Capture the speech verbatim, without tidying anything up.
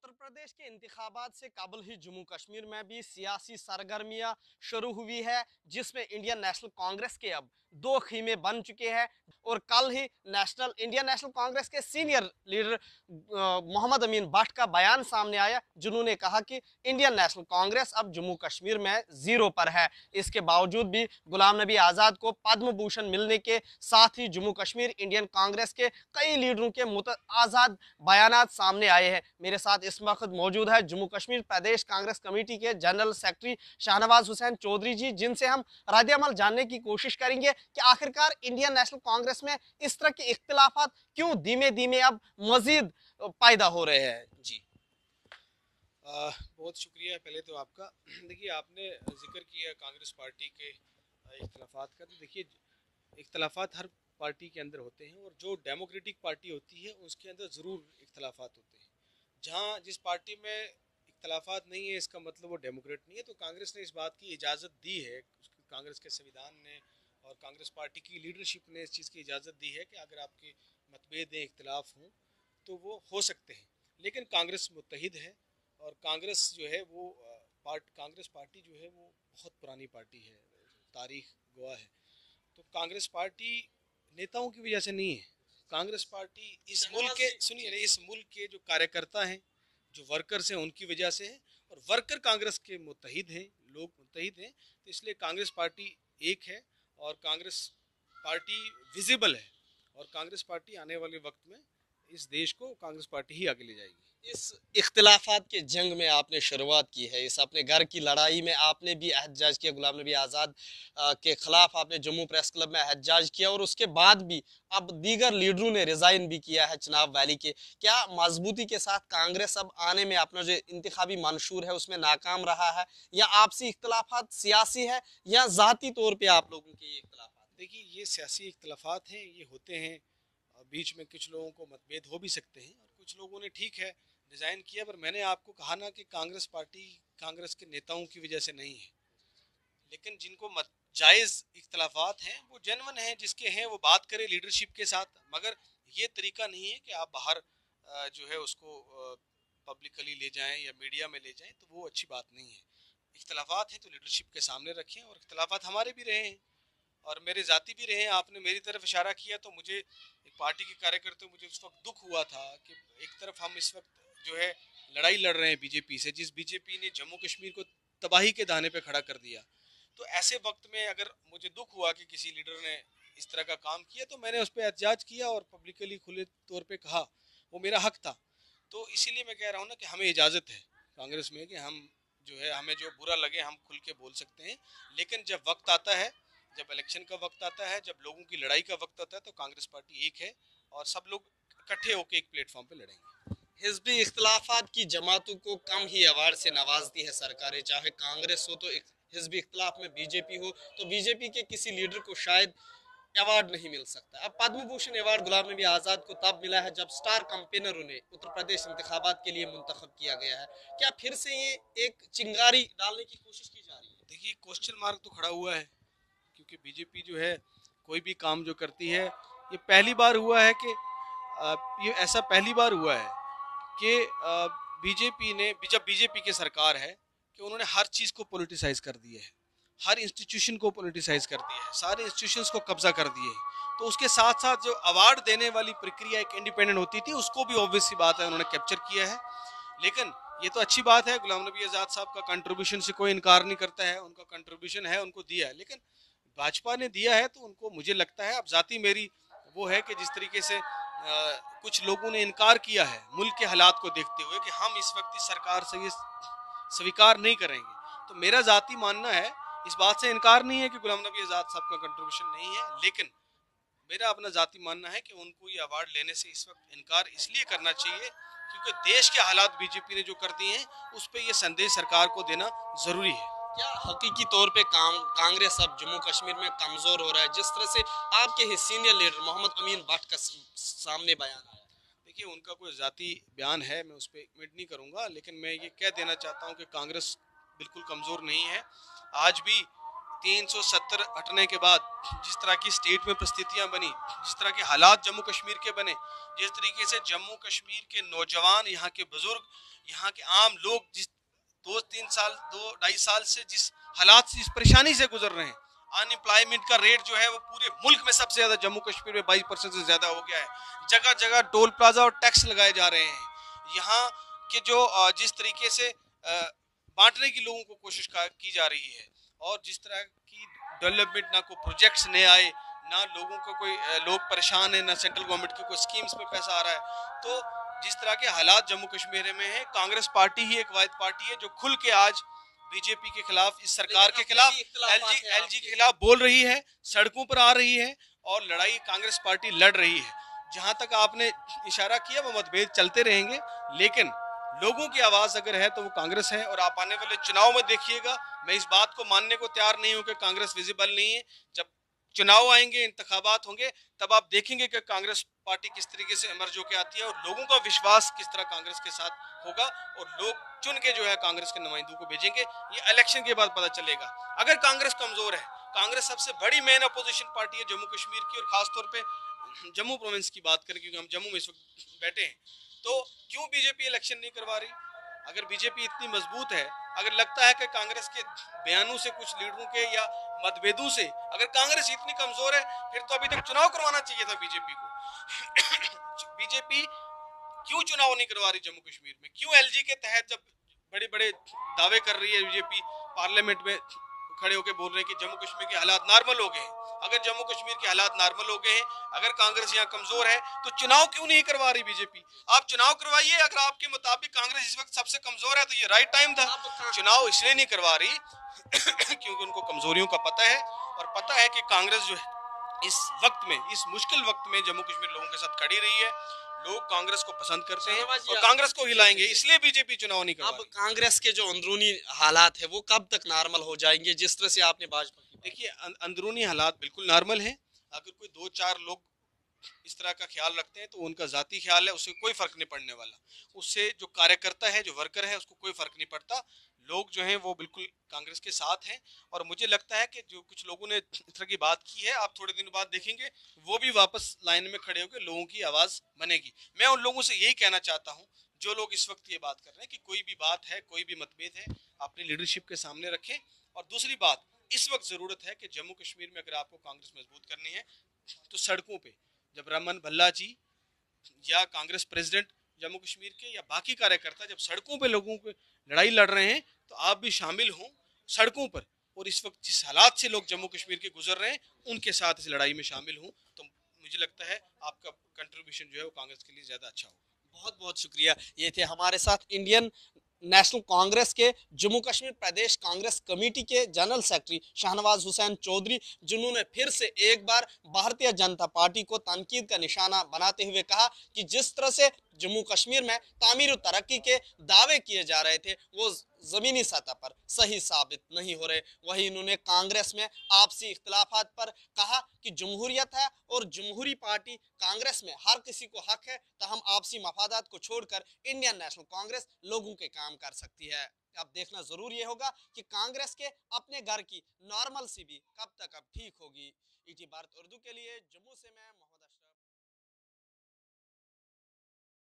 उत्तर प्रदेश के इंतखाबात से कबल ही जम्मू कश्मीर में भी सियासी सरगर्मियां शुरू हुई है, जिसमें इंडियन नेशनल कांग्रेस के अब दो खीमे बन चुके हैं। और कल ही नेशनल इंडियन नेशनल कांग्रेस के सीनियर लीडर मोहम्मद अमीन भट्ट का बयान सामने आया, जिन्होंने कहा कि इंडियन नेशनल कांग्रेस अब जम्मू कश्मीर में जीरो पर है। इसके बावजूद भी गुलाम नबी आज़ाद को पद्म भूषण मिलने के साथ ही जम्मू कश्मीर इंडियन कांग्रेस के कई लीडरों के मुतआज़ाद बयानात सामने आए हैं। मेरे साथ इस वक्त मौजूद है जम्मू कश्मीर प्रदेश कांग्रेस कमेटी के जनरल सेक्रेटरी शाहनवाज हुसैन चौधरी जी, जिनसे हम रद्द-ए-अमल जानने की कोशिश करेंगे कि आखिरकार इंडियन नेशनल कांग्रेस में इस तरह के इख्तिलाफात क्यों धीमे धीमे अब मजीद पैदा हो रहे हैं। जी आ, बहुत शुक्रिया पहले तो आपका। देखिए, आपने जिक्र किया कांग्रेस पार्टी के इख्तिलाफात का। तो देखिए, इख्तिलाफात हर पार्टी के अंदर होते हैं और जो डेमोक्रेटिक पार्टी होती है उसके अंदर ज़रूर इख्तिलाफात होते हैं। जहाँ जिस पार्टी में इख्तिलाफात नहीं है इसका मतलब वो डेमोक्रेट नहीं है। तो कांग्रेस ने इस बात की इजाज़त दी है, कांग्रेस के संविधान ने और कांग्रेस पार्टी की लीडरशिप ने इस चीज़ की इजाज़त दी है कि अगर आपके मतभेद हैं, इख्तिलाफ हों तो वो हो सकते हैं, लेकिन कांग्रेस मुत्तहिद है। और कांग्रेस जो है वो पार्ट कांग्रेस पार्टी जो है वो बहुत पुरानी पार्टी है, तारीख गवाह है। तो कांग्रेस पार्टी नेताओं की वजह से नहीं है। कांग्रेस पार्टी इस मुल्क के सुनिए इस मुल्क के जो कार्यकर्ता हैं, जो वर्कर्स हैं, उनकी वजह से है। और वर्कर कांग्रेस के मुत्तहिद हैं, लोग मुत्तहिद हैं। तो इसलिए कांग्रेस पार्टी एक है और कांग्रेस पार्टी विजिबल है। और कांग्रेस पार्टी आने वाले वक्त में इस देश को कांग्रेस पार्टी ही आगे ले जाएगी। इस इख्तिलाफात के जंग में आपने शुरुआत की है, इस अपने घर की लड़ाई में आपने भी एहतजाज किया, गुलाम नबी आज़ाद के खिलाफ आपने जम्मू प्रेस क्लब में एहतजाज किया और उसके बाद भी अब दीगर लीडरों ने रिजाइन भी किया है चुनाव वैली के। क्या मजबूती के साथ कांग्रेस अब आने में अपना जो इंतखाबी मंशूर है उसमें नाकाम रहा है, या आपसी इख्तिलाफात सियासी है या ज़ाती तौर पर आप लोगों के ये इख्तिलाफात? देखिए, ये सियासी इख्तिलाफात हैं, ये होते हैं। बीच में कुछ लोगों को मतभेद हो भी सकते हैं और कुछ लोगों ने ठीक है डिज़ाइन किया। पर मैंने आपको कहा ना कि कांग्रेस पार्टी कांग्रेस के नेताओं की वजह से नहीं है, लेकिन जिनको मत जायज़ इख्तिलाफात हैं वो जेन्युइन हैं, जिसके हैं वो बात करें लीडरशिप के साथ। मगर ये तरीका नहीं है कि आप बाहर जो है उसको पब्लिकली ले जाएं या मीडिया में ले जाएं, तो वो अच्छी बात नहीं है। इख्तिलाफात हैं तो लीडरशिप के सामने रखें। और इख्तिलाफात हमारे भी रहे हैं और मेरे ज़ाती भी रहे हैं। आपने मेरी तरफ इशारा किया तो मुझे एक पार्टी के कार्यकर्ते मुझे उस वक्त दुख हुआ था कि एक तरफ हम इस वक्त जो है लड़ाई लड़ रहे हैं बीजेपी से, जिस बीजेपी ने जम्मू कश्मीर को तबाही के दाने पे खड़ा कर दिया। तो ऐसे वक्त में अगर मुझे दुख हुआ कि किसी लीडर ने इस तरह का काम किया तो मैंने उस पर एहतजाज किया और पब्लिकली खुले तौर पर कहा, वो मेरा हक था। तो इसीलिए मैं कह रहा हूँ ना कि हमें इजाज़त है कांग्रेस में कि हम जो है हमें जो बुरा लगे हम खुल के बोल सकते हैं। लेकिन जब वक्त आता है, जब इलेक्शन का वक्त आता है, जब लोगों की लड़ाई का वक्त आता है, तो कांग्रेस पार्टी एक है और सब लोग इकट्ठे होकर एक प्लेटफॉर्म पे लड़ेंगे। हिज़्बी इख्तिलाफात की जमातों को कम ही अवार्ड से नवाजती है सरकारें, चाहे कांग्रेस हो तो हिज़्बी इख्तिलाफ में बीजेपी हो तो बीजेपी के किसी लीडर को शायद अवार्ड नहीं मिल सकता। अब पद्म भूषण अवार्ड गुलाम नबी आज़ाद को तब मिला है जब स्टार कैंपेनर उन्हें उत्तर प्रदेश इंतखाबात के लिए मुंतखब किया गया है। क्या फिर से ये एक चिंगारी डालने की कोशिश की जा रही है? देखिए, क्वेश्चन मार्क तो खड़ा हुआ है, क्योंकि बीजेपी जो है कोई भी काम जो करती है, ये पहली बार हुआ है कि ये ऐसा पहली बार हुआ है कि बीजेपी ने जब बीजेपी की सरकार है कि उन्होंने हर चीज़ को पॉलिटिसाइज कर दिया है, हर इंस्टीट्यूशन को पॉलिटिसाइज कर दिया है, सारे इंस्टीट्यूशंस को कब्जा कर दिए है। तो उसके साथ साथ जो अवार्ड देने वाली प्रक्रिया एक इंडिपेंडेंट होती थी उसको भी ऑब्वियस सी बात है उन्होंने कैप्चर किया है। लेकिन ये तो अच्छी बात है, गुलाम नबी आज़ाद साहब का कंट्रीब्यूशन से कोई इनकार नहीं करता है, उनका कंट्रीब्यूशन है, उनको दिया है। लेकिन भाजपा ने दिया है तो उनको मुझे लगता है, अब जाती मेरी वो है कि जिस तरीके से आ, कुछ लोगों ने इनकार किया है मुल्क के हालात को देखते हुए कि हम इस वक्त इस सरकार से ये स्वीकार नहीं करेंगे, तो मेरा जाती मानना है, इस बात से इनकार नहीं है कि गुलाम नबी आज़ाद साहब का कंट्रीब्यूशन नहीं है, लेकिन मेरा अपना जाती मानना है कि उनको ये अवार्ड लेने से इस वक्त इनकार इसलिए करना चाहिए क्योंकि देश के हालात बीजेपी ने जो कर दिए हैं उस पर यह संदेश सरकार को देना जरूरी है। क्या हकीकी तौर पे काम कांग्रेस अब जम्मू कश्मीर में कमजोर हो रहा है, जिस तरह से आपके ही सीनियर लीडर मोहम्मद अमीन भट्ट का सामने बयान आया? देखिए, उनका कोई जाती बयान है, मैं उस पर कमेंट नहीं करूंगा, लेकिन मैं ये कह देना चाहता हूं कि कांग्रेस बिल्कुल कमजोर नहीं है। आज भी तीन सौ सत्तर हटने के बाद जिस तरह की स्टेट में परिस्थितियां बनी, जिस तरह के हालात जम्मू कश्मीर के बने, जिस तरीके से जम्मू कश्मीर के नौजवान, यहाँ के बुजुर्ग यहाँ के आम लोग जिस दो तीन साल दो ढाई साल से जिस हालात से, जिस परेशानी से गुजर रहे हैं, अनएम्प्लॉयमेंट का रेट जो है वो पूरे मुल्क में सबसे ज्यादा, जम्मू कश्मीर में बाईस परसेंट से ज्यादा हो गया है। जगह जगह टोल प्लाजा और टैक्स लगाए जा रहे हैं। यहाँ के जो जिस तरीके से बांटने की लोगों को कोशिश की जा रही है, और जिस तरह की डेवलपमेंट, ना कोई प्रोजेक्ट्स नए आए, ना लोगों को कोई, लोग परेशान है, ना सेंट्रल गवर्नमेंट की कोई स्कीम्स में पैसा आ रहा है। तो जिस तरह के हालात जम्मू कश्मीर में है, कांग्रेस पार्टी ही एक वाहिद पार्टी है जो खुल के आज बीजेपी के खिलाफ, इस सरकार के खिलाफ, एलजी एलजी के खिलाफ बोल रही है, सड़कों पर आ रही है और लड़ाई कांग्रेस पार्टी लड़ रही है। जहां तक आपने इशारा किया वो मतभेद चलते रहेंगे, लेकिन लोगों की आवाज अगर है तो वो कांग्रेस है। और आप आने वाले चुनाव में देखिएगा, मैं इस बात को मानने को तैयार नहीं हूं कि कांग्रेस विजिबल नहीं है। जब चुनाव आएंगे, इंतखाबात होंगे, तब आप देखेंगे कि कांग्रेस पार्टी किस तरीके से इमर्ज होकर आती है और लोगों का विश्वास किस तरह कांग्रेस के साथ होगा, और लोग चुन के जो है कांग्रेस के नुमाइंदों को भेजेंगे। ये इलेक्शन के बाद पता चलेगा। अगर कांग्रेस कमजोर है, कांग्रेस सबसे बड़ी मेन अपोजिशन पार्टी है जम्मू कश्मीर की, और खासतौर पर जम्मू प्रोविंस की बात करें, क्योंकि हम जम्मू में इस वक्त बैठे हैं, तो क्यों बीजेपी इलेक्शन नहीं करवा रही? अगर बीजेपी इतनी मजबूत है, अगर लगता है कि कांग्रेस के बयानों से, कुछ लीडरों के या मतभेदों से अगर कांग्रेस इतनी कमजोर है, फिर तो अभी तक चुनाव करवाना चाहिए था बीजेपी को। बीजेपी क्यों चुनाव नहीं करवा रही जम्मू कश्मीर में? क्यों एलजी के तहत, जब बड़े बड़े दावे कर रही है बीजेपी, पार्लियामेंट में खड़े होकर बोल रहे हैं कि जम्मू कश्मीर के हालात नॉर्मल हो गए हैं, अगर जम्मू कश्मीर के हालात नॉर्मल हो गए हैं, अगर कांग्रेस यहाँ कमजोर है, तो चुनाव क्यों नहीं करवा रही बीजेपी? आप चुनाव करवाइए। अगर आपके मुताबिक कांग्रेस इस वक्त सबसे कमजोर है, तो ये राइट टाइम था। चुनाव इसलिए नहीं करवा रही क्योंकि उनको कमजोरियों का पता है, और पता है कि कांग्रेस जो है इस वक्त में, इस मुश्किल वक्त में जम्मू कश्मीर लोगों के साथ खड़ी रही है। लोग कांग्रेस को पसंद करते हैं और कांग्रेस को हिलाएंगे, इसलिए बीजेपी चुनाव नहीं कर रही। अब कांग्रेस के जो अंदरूनी हालात है वो कब तक नॉर्मल हो जाएंगे, जिस तरह से आपने भाजपा की? देखिए, अंदरूनी हालात बिल्कुल नॉर्मल हैं। अगर कोई दो चार लोग इस तरह का ख्याल रखते हैं तो उनका जाती ख्याल है, उससे कोई फर्क नहीं पड़ने वाला। उससे जो कार्यकर्ता है, जो वर्कर है, उसको कोई फर्क नहीं पड़ता। लोग जो हैं वो बिल्कुल कांग्रेस के साथ हैं, और मुझे लगता है कि जो कुछ लोगों ने इस तरह की बात की है, आप थोड़े दिन बाद देखेंगे वो भी वापस लाइन में खड़े होकर लोगों की आवाज बनेगी। मैं उन लोगों से यही कहना चाहता हूँ जो लोग इस वक्त ये बात कर रहे हैं कि कोई भी बात है, कोई भी मतभेद है, अपनी लीडरशिप के सामने रखें। और दूसरी बात, इस वक्त जरूरत है कि जम्मू कश्मीर में अगर आपको कांग्रेस मजबूत करनी है, तो सड़कों पे जब रमन भल्ला जी या कांग्रेस प्रेसिडेंट जम्मू कश्मीर के या बाकी कार्यकर्ता जब सड़कों पे लोगों को लड़ाई लड़ रहे हैं, तो आप भी शामिल हों सड़कों पर, और इस वक्त जिस हालात से लोग जम्मू कश्मीर के गुजर रहे हैं उनके साथ इस लड़ाई में शामिल हों, तो मुझे लगता है आपका कंट्रीब्यूशन जो है वो कांग्रेस के लिए ज्यादा अच्छा होगा। बहुत बहुत शुक्रिया। ये थे हमारे साथ इंडियन नेशनल कांग्रेस के जम्मू कश्मीर प्रदेश कांग्रेस कमेटी के जनरल सेक्रेटरी शाहनवाज हुसैन चौधरी, जिन्होंने फिर से एक बार भारतीय जनता पार्टी को तनकीद का निशाना बनाते हुए कहा कि जिस तरह से जम्मू कश्मीर में तामीर तरक्की के दावे किए जा रहे थे वो जमीनी सतह पर सही साबित नहीं हो रहे। वही इन्होंने कांग्रेस में आपसी इख्तिलाफात पर कहा कि जमहूरियत है और जमहूरी पार्टी कांग्रेस में हर किसी को हक है, तो हम आपसी मफादात को छोड़कर इंडियन नेशनल कांग्रेस लोगों के काम कर सकती है। अब देखना जरूर ये होगा कि कांग्रेस के अपने घर की नॉर्मल सी भी कब तक अब ठीक होगी। ईटी भारत उर्दू के लिए जम्मू से मैं